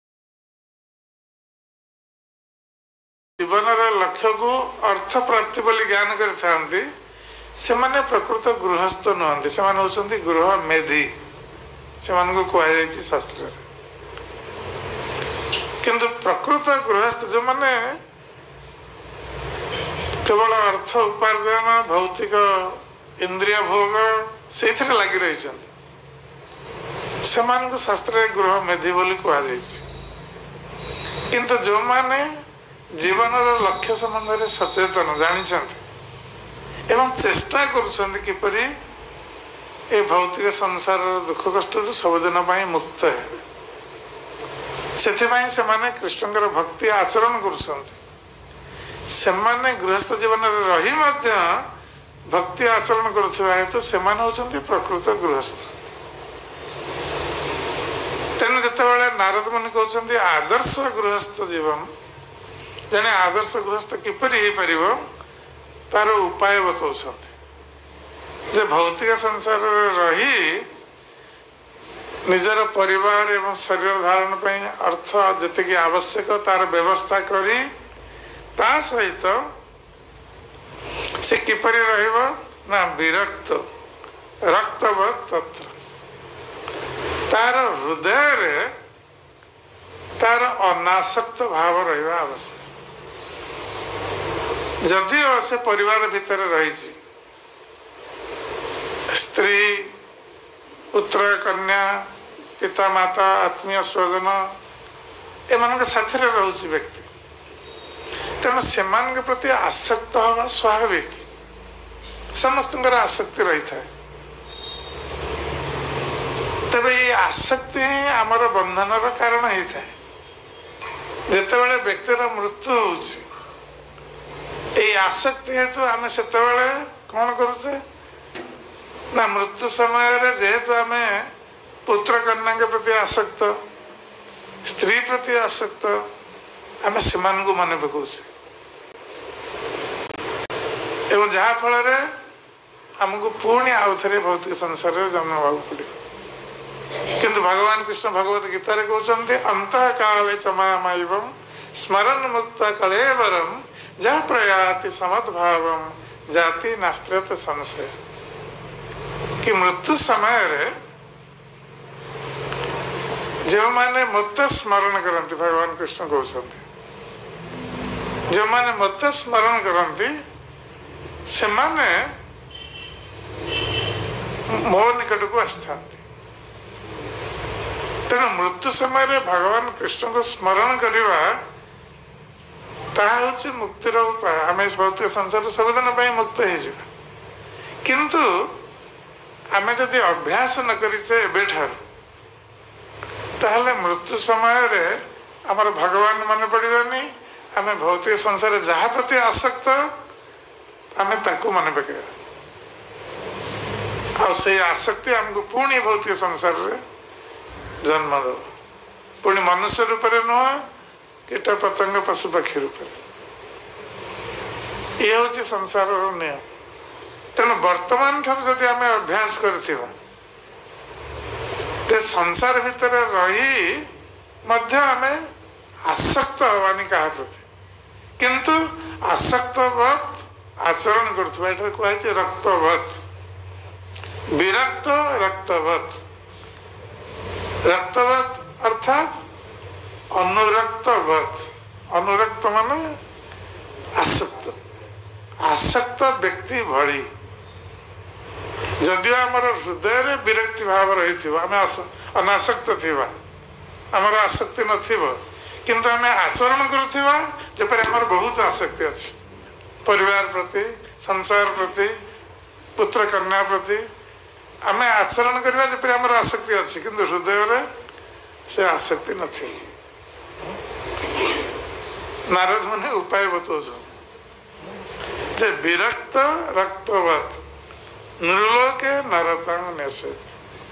जीवन लक्ष्य को अर्थ प्राप्ति बोली ज्ञान करते से माने प्रकृत गृहस्थ नुहति, से होती गृह मेधी, से कहुई शास्त्र। किंतु प्रकृत गृहस्थ जो माने केवल अर्थ उपार्जन भौतिक इंद्रिय भोग से लगी रही, से शास्त्र गृह मेधी बोली कहुई। किंतु जो माने जीवन लक्ष्य संबंध में सचेतन जानी एवं चेष्टा करुछंती किपरि ए भौतिक संसार दुख कष्ट सबुदिन मुक्त है, से माने कृष्णकर भक्ति आचरण करुछंती। से माने गृहस्थ जीवन रही मध्य भक्ति आचरण करुवा हेतु से होचंती प्रकृत गृहस्थ। तेणु जितेबाला नारद मुनि कहते आदर्श गृहस्थ जीवन, जने आदर्श गृहस्थ किपरि हो पारिबो तार उपाय बताउछंती। जे भौतिक संसार रही निजर परिवार एवं शरीर धारण पई अर्थ जतिकी आवश्यक तार व्यवस्था करी ता सहित से किपरि रहिबो ना विरक्त रक्तवत तत्र तार हृदय रे तार अनासक्त भाव रहिबा आवश्यक। जदिओ से परिवार भितर रही स्त्री पुत्र कन्या पिता माता आत्मीय स्वजन एमान साथी रोचे व्यक्ति, तेणु से प्रति आसक्त हवा स्वाभाविक, समस्त आसक्ति रही था। तेरे ये आसक्ति ही आमर बंधन कारण होता है। जितेबाला व्यक्तिर मृत्यु होची ये आसक्ति हेतु आम से कौन करुचे ना मृत्यु समय जेहेतु आम पुत्र कन्या के प्रति आसक्त स्त्री प्रति आसक्त आम से मन पकाचे एवं जहाँ फल आमको पुणी आउ थे भौतिक संसार जन्म होगा पड़े। किंतु भगवान कृष्ण भगवत गीता कहते अंत काले क्षमामयम स्मरण मुक्त कलेवरम जहाँ प्रयाति समद्भावम जाति नास्त्र्यत संशय कि मृत्यु समय रे जो माने मत स्मरण करती भगवान कृष्ण कहते जो माने मत स्मरण करती से माने मो निकट को आस्था तेणु मृत्यु समय रे भगवान कृष्ण को स्मरण करवा ताहा हूँ मुक्तिर उपाय आम भौतिक संसार सबुदिन मुक्त हो किंतु आम जदि अभ्यास न करिचे एबेठार ताहले मृत्यु समय रे आमर भगवान मन पड़ानी आम भौतिक संसार जहाँ प्रति आसक्त आम ताकू मन पकड़ आ से आसक्ति आमको पुणी भौतिक संसार रे जन्म दो पुणी मनुष्य रूप में नुह कीट पतंग पशु पक्षी रूप ये हूँ संसार नियम तेणु वर्तमान ठार जदि आम अभ्यास कर संसार भितर रही मध्य आमे आसक्त हवानी कहा प्रति किंतु आसक्तवत आचरण करुवा एटा कहुचे रक्तवत विरक्त रक्तवत रक्तवत अर्थात अनुरक्तवत अनुरक्त माने आसक्त आसक्त व्यक्ति भली जदिव आमर हृदय रे विरक्ति भाव रही आम अनासक्त थिबा आमर आसक्ति नथिबो किंतु आम आचरण करुवा जपर आमर बहुत आसक्ति अच्छी परिवार प्रति संसार प्रति पुत्र कन्या प्रति आम आचरण करवा जपर आमर आसक्ति अच्छी किंतु हृदय रे से आसक्ति नथी नारद मुनि उपाय बतौछ जे विरक्त रक्तवत निर्लोके नरतांग निषेध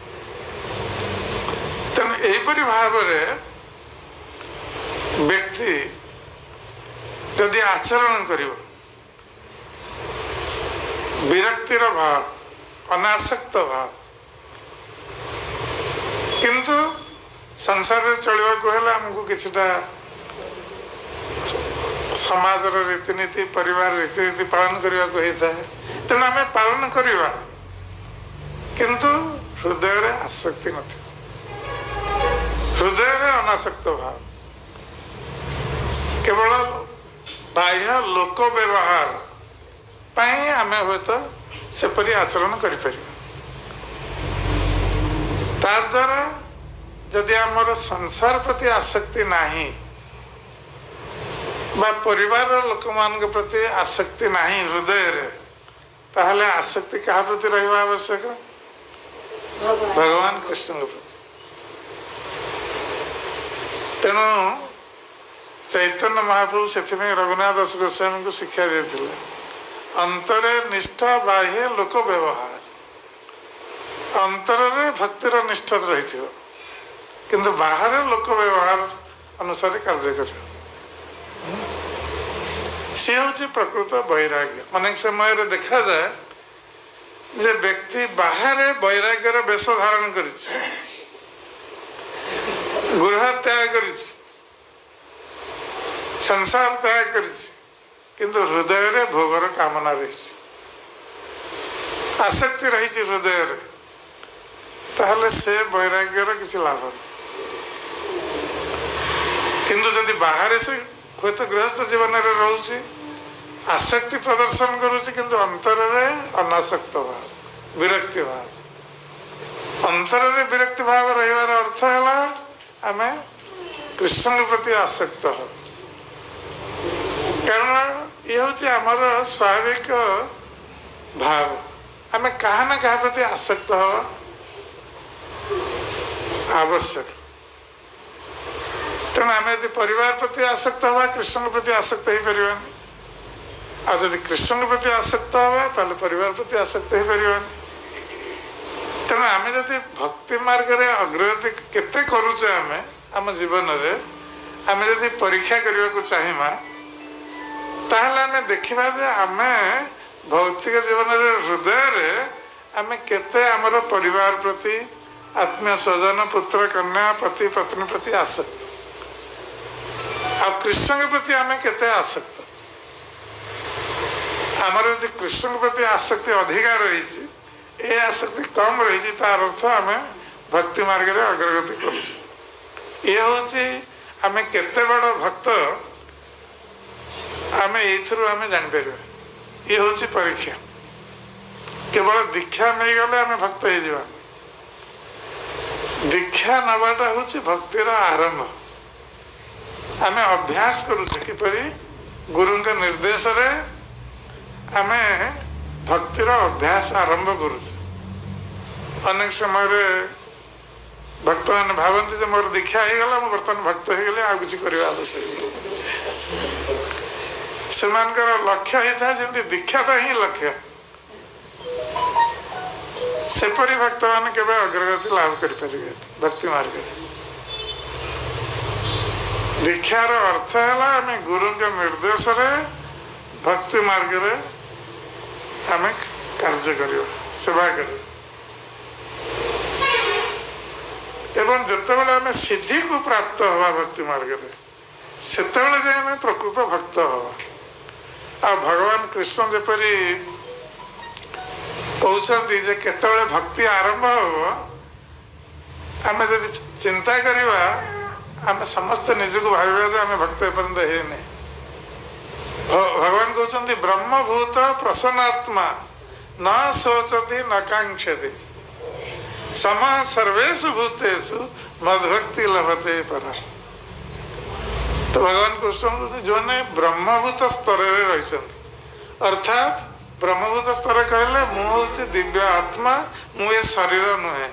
तेणु यहीपरि भाव व्यक्ति जदि आचरण कर विरक्तिर भाव अनासक्त भाव किंतु संसार चलवा को हेला हमको किछटा समाज रीतिनीति परिवार रीतिनीति पालन करने को होता है तेणु आम पालन करवा किंतु हृदय रे आसक्ति नथी हृदय रे अनासक्त भाव केवल बाह्य लोक व्यवहार पाई आम हुए तो सेपरी आचरण कर द्वारा जदि आमर संसार प्रति आसक्ति नाही बा परिवार लोक मान प्रति आसक्ति नाही हृदय रे ताहले आसक्ति क्या प्रति रहा आवश्यक भगवान कृष्ण के प्रति तेणु चैतन्य महाप्रभु से रघुनाथ दास गोस्वामी को शिक्षा देते अंतरे निष्ठा बाह्य लोक व्यवहार अंतर रे भक्तिर निष्ठा रही किंतु बाहर लोक व्यवहार अनुसार कार्य कर सी हूँ प्रकृत वैराग्य अनेक समय देखा जाए जे व्यक्ति बाहर वैराग्यर वेश धारण कर गृह त्याग कर संसार त्याग कर किंतु हृदय रे भोगर कामना रही आसक्ति रही हृदय रे ताहले से वैराग्यर किसी लाभ नहीं किंतु जदि बाहर से हुए तो गृहस्थ जीवन रे रोचे आसक्ति प्रदर्शन करुच्ची किंतु अंतर रे अनासक्त भाव विरक्ति भाव अंतर रे विरक्ति भाव रहिवार अर्थ है आम कृष्ण के प्रति आसक्त हो कारण ये हूँ आमर स्वाभाविक भाव आम क्या ना क्या प्रति आसक्त हो आवश्यक तेणु आम यदि परिवार प्रति आसक्त हवा कृष्ण के प्रति आसक्त हो पारानी आ जब कृष्ण के प्रति आसक्त हवा ताले परिवार प्रति आसक्त हो पारानी तेणु आम जब भक्ति मार्ग रे अग्रगति केते करुचे आम आम जीवन रे आम जब परीक्षा करने को चाहिए ताहले आम देखा जे आम भौतिक जीवन रे हृदय रे आम केते आमर परिवार प्रति आत्मीय स्वजन पुत्र कन्या पति पत्नी प्रति आसक्त आ कृष्ण के प्रति आम केते आसक्त आमर यदि कृष्ण प्रति आसक्ति अधिकार रही ए आसक्ति कम रही तार अर्थ आम भक्ति मार्ग में अग्रगति कर ये हूँ आम केते बड़ भक्त आम ये जापर ये हूँ परीक्षा केवल दीक्षा नहीं गले आम भक्त हो दीक्षा नवाटा हूँ भक्तिर आरंभ आम अभ्यास करुचे किपरि गुरु के निर्देश रे आम भक्तिर अभ्यास आरंभ करुचे अनेक समय भक्त मैंने भावती जे मोर दीक्षा हो गला मुझे बर्तमान भक्त हो गले आ किसी करवा आवश्यक से लक्ष्य होता है जमी दीक्षाटा ही लक्ष्य सेपरी भक्त मैंने केवल अग्रगति लाभ करें भक्ति मार्ग दीक्षार अर्थ है आम गुरु के निर्देश रे भक्ति मार्ग रे आम कार्य कर सेवा कर एवं जितेबाला आम सिद्धि को प्राप्त हवा भक्ति मार्ग में सेतेबेले जाए आम प्रकृत भक्त हवा आ भगवान कृष्ण जेपरी कहते जे केतेबेले भक्ति आरंभ हो आम जदि चिंता करवा आम समस्त निजक भाविबा जे आम भक्त एपर्यंत हेने भगवान कहते ब्रह्मभूत प्रसन्नात्मा न शोचति न कांक्षति समा सर्वेषु भूतेषु मद्भक्ति लभते पर तो भगवान कृष्ण जो ने ब्रह्मभूत स्तर रही अर्थात ब्रह्मभूत स्तर कहले मु हूँ दिव्य आत्मा मुझे शरीर नुहे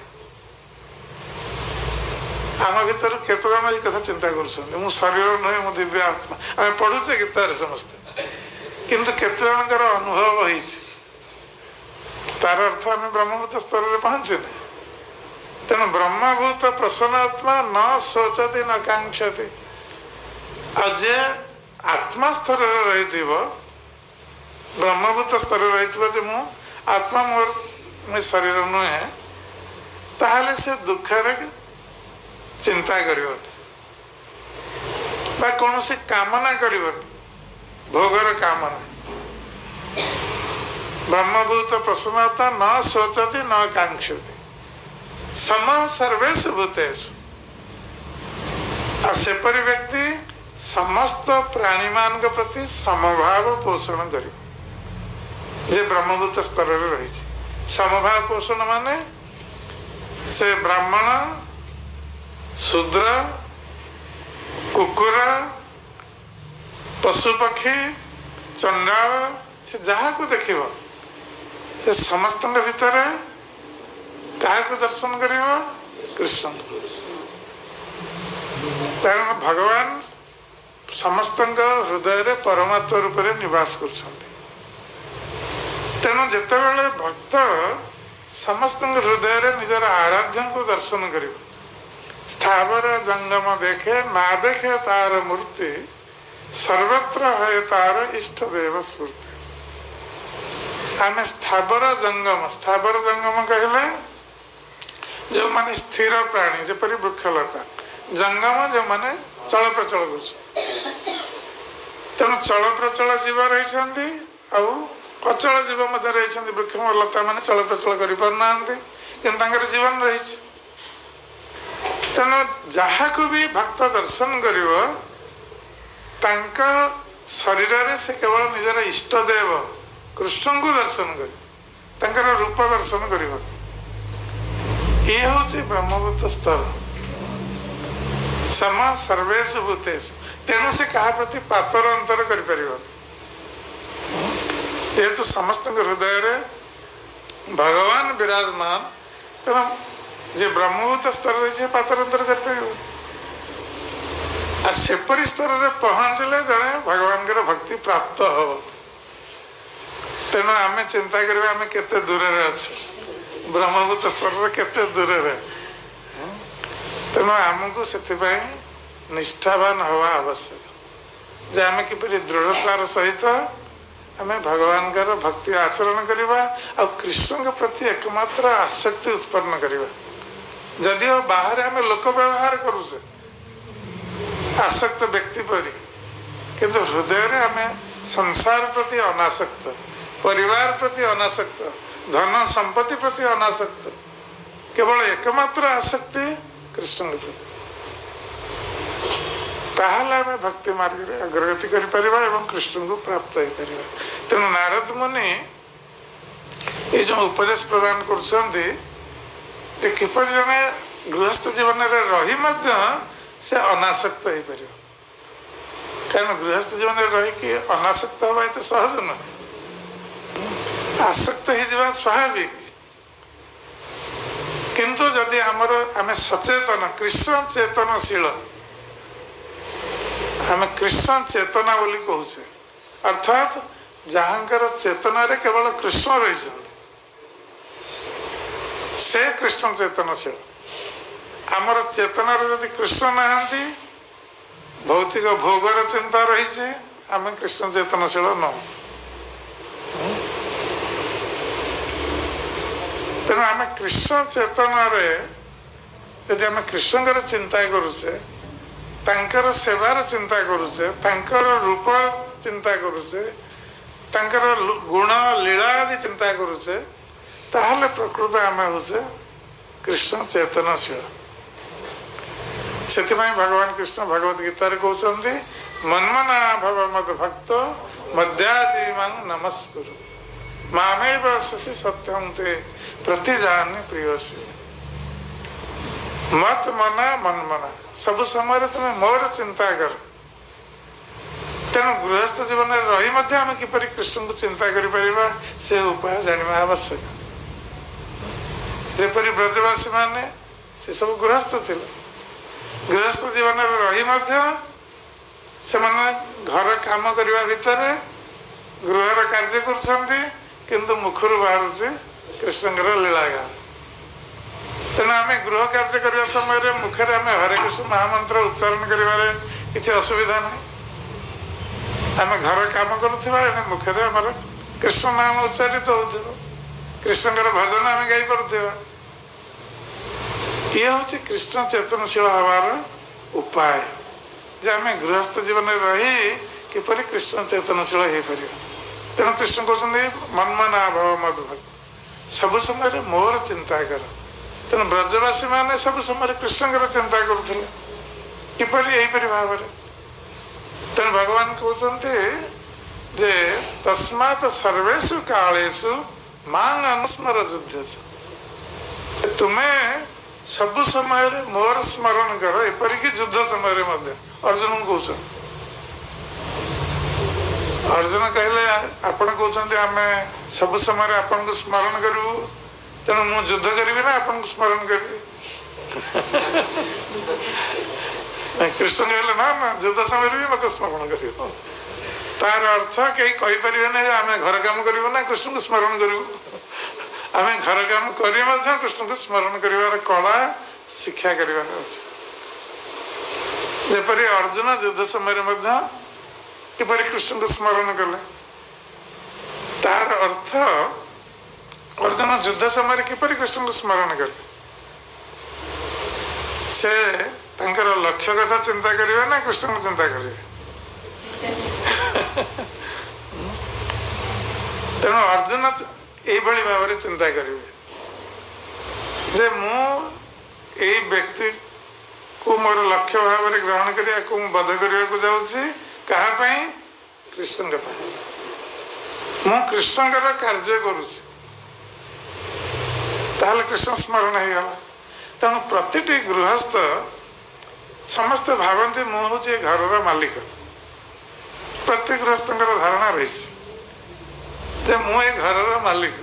आम भर केत जन ये कथा चिंता कर शरीर नुहे मु दिव्य आत्मा आम पढ़ुचे गीतार समस्ते किंतु केत जनकर अनुभव हो तार अर्थ आम ब्रह्मभूत स्तर में पहुँचे तेणु ब्रह्मभूत प्रसन्नात्मा न शोचति न कांक्षति जे आत्मा स्तर रही ब्रह्मभूत स्तर रही मु आत्मा मोर मो शरीर नुहे ताहले से दुखर चिंता कर कौन सी कामना कर भोगर कामना ब्रह्मभूत प्रसन्नता न शोचति न कांक्षति समा सर्वेषु भूतेषु सेपरी व्यक्ति समस्त प्राणी मान के प्रति समभाव पोषण कर ब्रह्मभूत स्तर रही समभाव पोषण माने से ब्राह्मण शूद्र कुकुर पशुपक्षी चंडाल से जहाँ को देख से समस्त भीतर क्या दर्शन कर कृष्ण कारण भगवान समस्त हृदय रे परमात्मा रूप में निवास कर तेणु जितेबाला भक्त समस्त हृदय रे निजर आराध्य को दर्शन कर स्थावर जंगम देखे ना देखे तार मूर्ति सर्वत्र है तार इष्ट देव स्मृति आम स्थावर जंगम स्थावर जंगम कहले जो माने स्थिर प्राणी जपरी वृक्षलता जंगम जो माने चल प्रचल कर तेणु चल प्रचल जीव रही अचल जीव रही वृक्ष लता मैंने चल प्रचल कर जीवन रही तेणु जहाँ को भी भक्त दर्शन कर शरीर रे से केवल निजर इष्ट देव कृष्ण को दर्शन कर रूप दर्शन कर ये हूँ ब्रह्मभूत स्तर समा सर्वेषु भूतेषु तेणु से क्या प्रति पातर अंतर कर जेहेतु समस्त हृदय रे भगवान विराजमान तेणु जे ब्रह्मभूत स्तर रही पातर अंतर कर सेपरी स्तर रे पहुँचले जड़े भगवान के भक्ति प्राप्त हो तेणु आम चिंता करें आम केते दूर अच्छे ब्रह्मभूत स्तर रे केते दूर तेणु आमको से निष्ठावान हवा आवश्यक जे आम किपरि दृढ़तार सहित आम भगवान का भक्ति आचरण करवा आ कृष्ण के प्रति एकमात्र आसक्ति उत्पन्न करवा जदिओ बाहर आम लोक व्यवहार करुचे आसक्त व्यक्ति परी किंतु हृदय रे आम संसार प्रति अनासक्त परिवार प्रति अनासक्त, धन संपत्ति प्रति अनासक्त, केवल एकमात्र आसक्ति कृष्ण प्रति, ताहले आम भक्ति मार्ग में अग्रगति करें कृष्ण को प्राप्त हो पार। तेणु नारद मुनि ये जो उपदेश प्रदान कर किपर जने गृहस्थ जीवन में रही से अनासक्त हो पार, कारण गृहस्थ जीवन में रही अनासक्त हवा तो सहज नुह, आसक्त हो स्वाभाविक। किंतु जदि आमर आम सचेतन कृष्ण चेतनशील, आम कृष्ण चेतना बोली कहूचे, अर्थात जहाँकर चेतना रे केवल कृष्ण रही से कृष्ण चेतनशील। आमर चेतना रे यदि कृष्ण नहांती, भौतिक भोगर चिंता रही, आम कृष्ण चेतनशील न। तेणु आम कृष्ण चेतना रे यदि आम कृष्ण चिंता करुचे, तांकर सेवार चिंता करुचे, तांकर रूप चिंता करुचे, तांकर गुण लीला आदि चिंता करुचे, ताहले प्रकृत आम होचे कृष्ण चेतनशील। से भगवान कृष्ण भगवत गीतार कहते मन्मना भव मद भक्त मध्याजी मां नमस्कुरु मामेव शशि सत्यं ते प्रतिजान्य प्रियसी। मत मना मन मना, सब समय तुम्हें मोर चिंता कर। तेणु गृहस्थ जीवन में रही आम किपरि कृष्ण को चिंता करिपरिबा से उपाय जानिबा आवश्यक। जेपरि ब्रजवासी माने से सब गृहस्थ थिले, गृहस्थ जीवन में रही से माने घर काम करने भितर गृहर कार्य कर किंतु मुखर बाहर कृष्णकर लीला गान। तेना आम गृह कार्य करने समय मुखर आम हरे कृष्ण महामंत्र उच्चारण कर किसी असुविधा नहीं। आम घर काम करुवा मुखर आमर कृष्ण नाम उच्चारित हो, कृष्णकर भजन आम गाई पारुवा। ये हूँ कृष्ण चेतनशील हवार उपाय, जे आम गृहस्थ जीवन में रही किपरि कृष्ण चेतनशील हो पार। तेणु कृष्ण कहते मन्मना भव मद भक्त, सब समय मोर चिंता कर। तेणु ब्रजवासी माने सब समय कृष्णकर चिंता करुले किपरि एहीपरि भाव। तेणु भगवान कहते जे तस्मात् सर्वेषु कालेषु मां अनुस्मर युद्ध, तुम्हें सब समय मोर स्मरण कर, एपरिक युद्ध समय अर्जुन को कह। अर्जुन कहले आपण कहते आम सब समय आपन को स्मरण करूँ, तेणु मु युद्ध करी ना आपन को स्मरण करी। कृष्ण कहले ना ना युद्ध समय भी मत स्मरण कर। तार अर्थ कहीं कहीपर ना आम घर काम करूँ ना कृष्ण को स्मरण करूँ, आम घर काम कर कृष्ण को स्मरण कर कला शिक्षा कर। जेपरि अर्जुन युद्ध समय किपरि कृष्ण को स्मरण कले, तार अर्थ अर्जुन युद्ध समय किपरि कृष्ण को स्मरण कले, से तांकर लक्ष्य कथा चिंता करिवे ना कृष्ण को चिंता करिवे। तेणु अर्जुन यही भाव चिंता करिवे जे मु एई व्यक्ति को मोर लक्ष्य भाव में ग्रहण करिया को बध करने को जाऊँगी कहा पाई कृष्ण के पाई। मु कृष्ण का कार्य करुँच ताहले कृष्ण स्मरण हो गला। तेणु प्रतिटी गृहस्थ समस्ते भावती मु हूँ घर मालिक। प्रति गृहस्थ धारणा रही जे मु ए घर मालिक।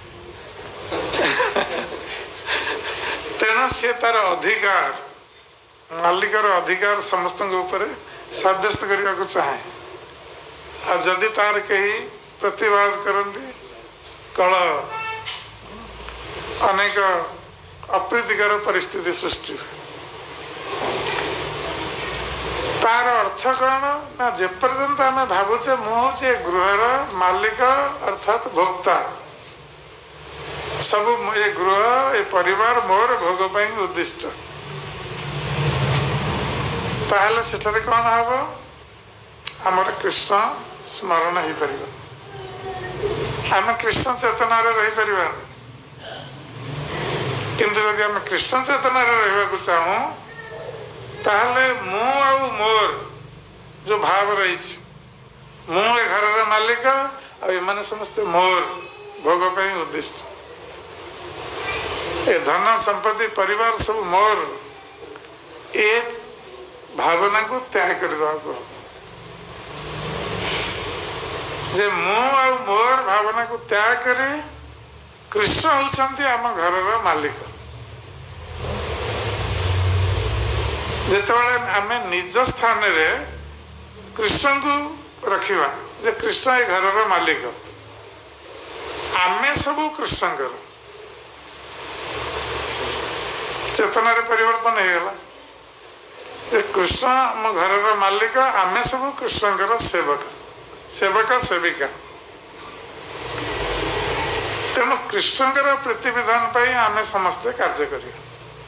तेणु सी तार अधिकार मालिकर अधिकार समस्त ऊपर साब्यस्त करने को चाहे। और जदि तार कहीं प्रतिवाद करती कल अनेक अप्रीतिकर परिस्थिति सृष्टि हुए। तार अर्थ कौन ना जेपर्यंत आम भावुचे मु हूँ गृहर मालिक अर्थात भोक्ता, सब ये गृह ये परिवार मोर भोग पर उद्दिष्ट, ताहले सेठारे कौन हम आमर कृष्ण स्मरण हो पार। आम कृष्ण चेतना रही पार किंतु जदि आम कृष्ण चेतना रहा चाहूँ ताहले मु आउ मोर जो भाव रही मु ए घर मालिक आ समस्ते मोर भोग पर उद्दिष्ट ए धन संपत्ति परिवार सब मोर ए भावना को त्याग कर जे मु आ मोर भावना को त्याग करे कृष्ण होचंती आम घर मालिक जितेबाला आम निज स्थान रे कृष्ण को रखिबा जे कृष्ण ए घर मालिक आमे सब कृष्ण चेतना रे परिवर्तन हो गला जे कृष्ण आम घर मालिक आमे सब कृष्ण सेवक सेवक सेविका तेणु कृष्ण प्रतिविधान पाई आमे समस्ते कार्य करिया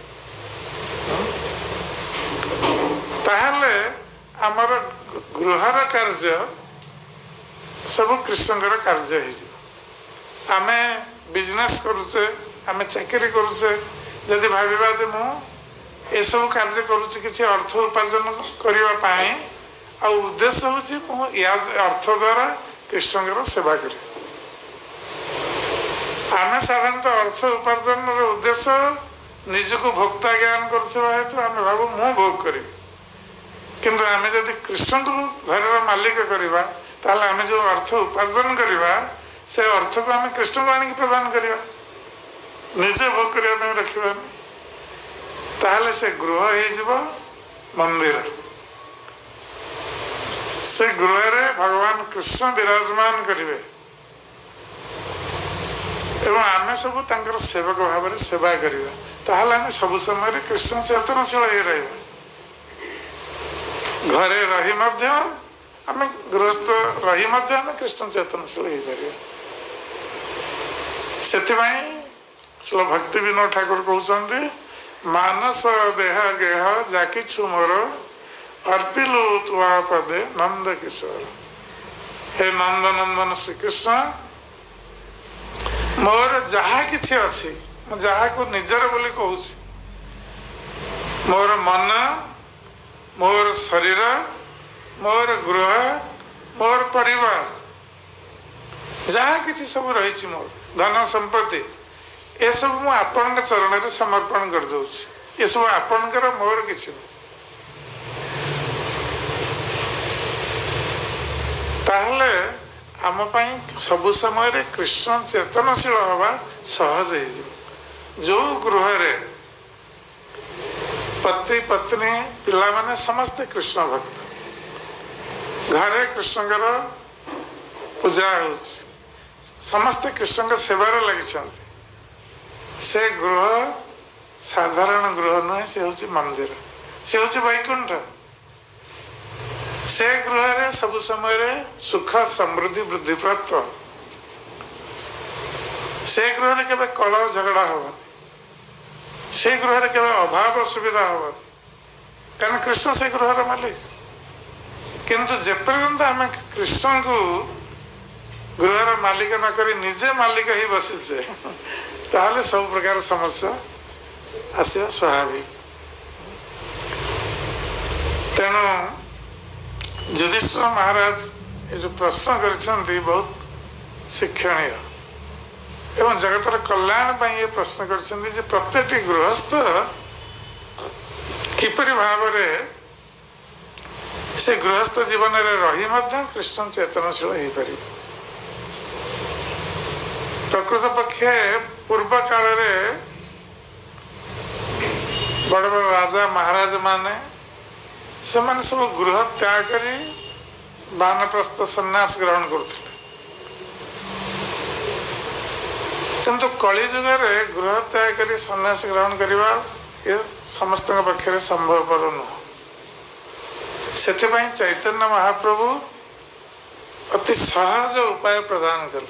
ताहले आमर गृहर कार्य सब कृष्ण कार्य हो आमे बिजनेस करुचे आमे चाकरी करुचे जदि भाविबा जे मु ए सब कार्य करुचे किसी अर्थ उपार्जन करिवा पाई आ उद्देश्य होची मु या अर्थ द्वारा कृष्ण सेवा करी आमे साधारणतः अर्थ उपार्जन उद्देश्य निजको भोक्ता ज्ञान करुवा हेतु आमे भाबु मु भोग करी किंतु आमे जदि कृष्ण को घर मालिक करवा ताले आमे जो अर्थ उपार्जन करवा से अर्थ को आमे कृष्ण को आनी प्रदान करवा निजे भोग करने रखा ताहले से गृह हो मंदिर से गृह रे भगवान कृष्ण विराजमान करिवे एवं आमे सब तांकर सेवक भाव में सेवा करिवा ताहले आमे सब समय कृष्ण चेतनशील हो रहिबा घरे रही मध्य आमे गृहस्थ रही मध्य आमे कृष्ण चेतनशील हो पारिबा सेथिबाई श्री भक्ति विनोद ठाकुर कहते मानस देह गेह जाकिछु मोर अर्पिलु तुआ पदे नंद किशोर हे नंद नंदन श्री कृष्ण मोर जहा किछि अछि जहा को निजर बोली कहूँ मोर मन मोर शरीर मोर गृह मोर परिवार जहा किछि सब रही मोर धन संपत्ति ये सब मु आपण के चरण में समर्पण कर दूची ये सब आपणकर मोर किछि ताहले आम पाई सब समय रे कृष्ण चेतनशील हवा सहज हो जो गृह रे पति पत्नी पिला माने समस्त कृष्ण भक्त घरे कृष्ण पूजा हो समस्ते कृष्ण सेवार लगी से गृह साधारण गृह नुहे से हूँ मंदिर से हूँ वैकुंठ से गृह रे सब समय रे सुख समृद्धि वृद्धि प्राप्त से गृह रे केबे कलह झगड़ा हबन से गृह रे केबे अभाव असुविधा हबन कारण कृष्ण से गृह मालिक किंतु जेपर्यंत आम कृष्ण को गृहर मालिक न करी निजे मालिक ही बसीचे ताहले सब प्रकार समस्या आसिया स्वाभाविक तेणु युधिष्ठिर महाराज ये जो प्रश्न कर बहुत शिक्षणीय एवं जगतर कल्याण पर ये प्रश्न कर प्रत्येक गृहस्थ किपरि भाव से गृहस्थ जीवन रे रही मध्य कृष्ण चेतनशील हो पार प्रकृत पक्षे पूर्व काल रे बड़ बड़ राजा महाराज माने से माने सब गृह त्याग करी वानप्रस्थ संन्यास ग्रहण करते किंतु कली जुग रे गृह त्याग करी संन्यास ग्रहण करवा ये समस्त पक्षे संभवपर नुह से चैतन्य महाप्रभु अति सहज उपाय प्रदान कले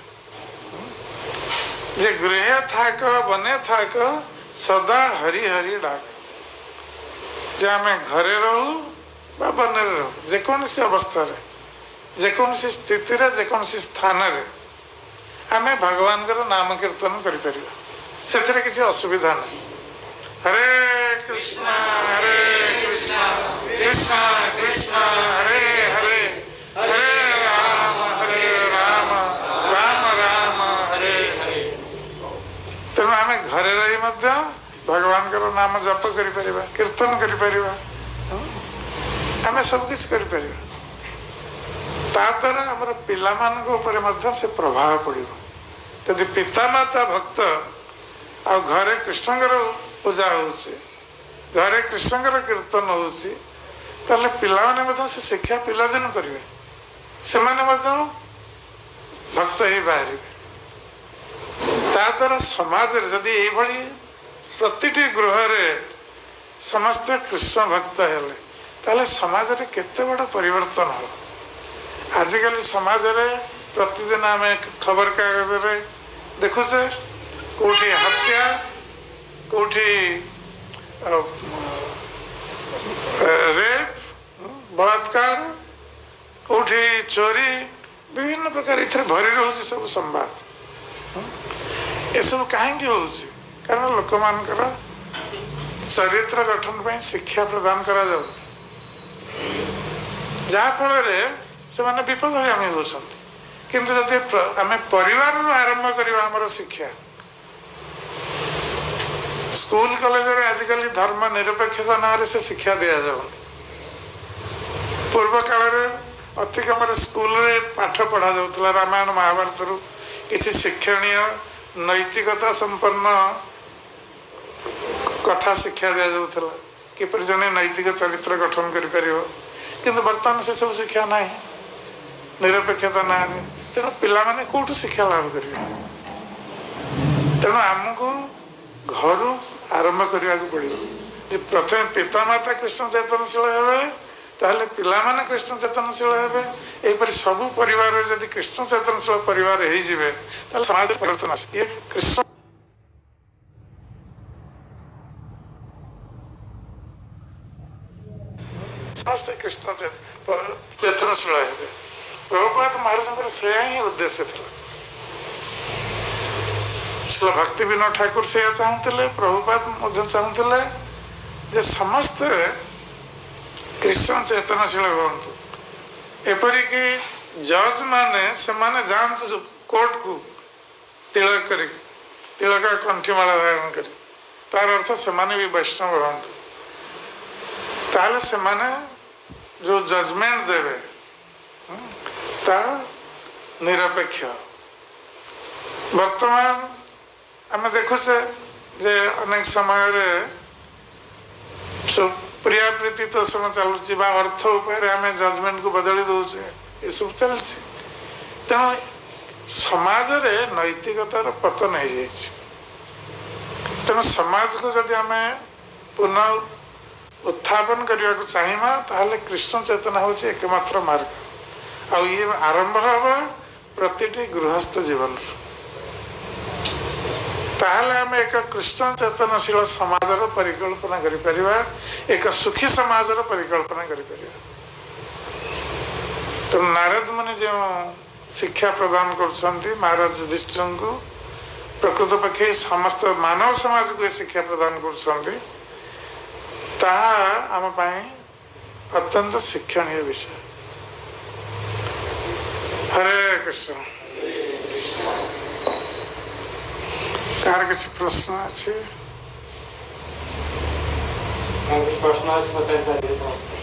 जे गृह थाक बने थाक सदा हरि हरि डाक जे आम घरे रहू बा बने रहू जेकोसी अवस्था जेकोसी स्थिति जेकोसी स्थान रे आमे भगवान नाम कीर्तन करि परिबा सेथरे किछि असुविधा नहीं। हरे कृष्णा हरे कृष्णा कृष्णा कृष्णा हरे हरे हरे राम हरे राम राम राम हरे हरे। तेणु आम घरे रही मध्य भगवान का नाम जप करि परिबा कीर्तन करि परिबा आम सब किछ करि परिबा। ता द्वारा हमर पिला मान को ऊपर मध्य से प्रभाव पड़िबो। यदि पिता माता भक्त आ घरे कृष्णकर पूजा होउछि घरे कृष्णकर कीर्तन होउछि ताले पिला माने मध्य से शिक्षा पिला दिन करिवे से माने मध्य भक्त ही बाहरिवे। ता द्वारा समाज रे जदि एई भली प्रतिटी गृह रे समस्त कृष्ण भक्त हेले ताले समाज रे केते बड़ परिवर्तन हो। आजिकल समाज रे प्रतिदिन आमे खबर कागज रे देखुछे कोठी हत्या कोठी रेप बलात्कार कोठी चोरी विभिन्न प्रकार इथे भरी रहउछि सब संवाद। ए सब काहेकि होउछि कारण लोक मानकर चरित्र गठन ପାଇଁ शिक्षा प्रदान करा जाउ जहा फल रे से माने विपद आमे होछन। किंतु जदि आमे परिवार रो आरंभ करिवा हमर शिक्षा स्कूल कॉलेज रे आजिकल धर्म निरपेक्षता नारे से शिक्षा दिया जाउ। पूर्व काल रे अति कम स्कूल रे पाठ पढ़ा जाउतला रामायण महाभारत रु किछि शिक्षणीय नैतिकता संपन्न कथा शिक्षा दिया जाउतला किपर जने नैतिक चरित्र गठन करि परियो। किंतु वर्तमान से सब शिक्षा नाही निरपेक्षता ना तेणु पिला माने कोठु शिक्षा लाभ करिवे। तेणु आमको घर आरंभ करने को पड़ो। प्रथम पिता माता कृष्ण चेतनशील हे ताहले पिला माने कृष्ण चेतनशील हे एपरि सब परिवार जदि कृष्ण चेतनशील परिवार हो जिवे ताहले समाज परिवर्तन आसे। कृष्ण समस्त कृष्ण चेतनशील हे। प्रभुपाद महाराज से ही उद्देश्य था। श्री भक्ति विनोद ठाकुर से चाहूले प्रभुपाद चाहूले जे समस्त कृष्ण चेतनशील हूँ। एपरिक जज माने से माने जानतु कोर्ट को तिलक कर तिलक कंठीमाला धारण कर तार अर्थ से माने भी वैष्णव हूँ ताले से माने जो जजमेंट देवे ता निरपेक्ष। वर्तमान आम देखुचे जे अनेक समय रे सब प्रिया प्रीति तो सब चलुची बा अर्थ उपर आम जजमेंट को बदली दौचे ये सब चलछि। तेणु समाज रे नैतिकतार पतन हो जाए। तेणु समाज को जदि आम पुनः उत्थापन करने को चाहिए ताहले कृष्ण चेतना हूँ एकमात्र मार्ग। आ ये आरंभ हम प्रतिटी गृहस्थ जीवन ताहले आम एक कृष्ण चेतनशील समाजर परिकल्पना करि परिबा एक सुखी समाजर परिकल्पना करि परिबा। तो नारद मुनि जो शिक्षा प्रदान कर महाराज युधिष्ठिर को प्रकृत पक्षे समस्त मानव समाज को शिक्षा प्रदान कर आम अत्यंत शिक्षणीय विषय। हरे कृष्ण। कार किसी प्रश्न अच्छे प्रश्न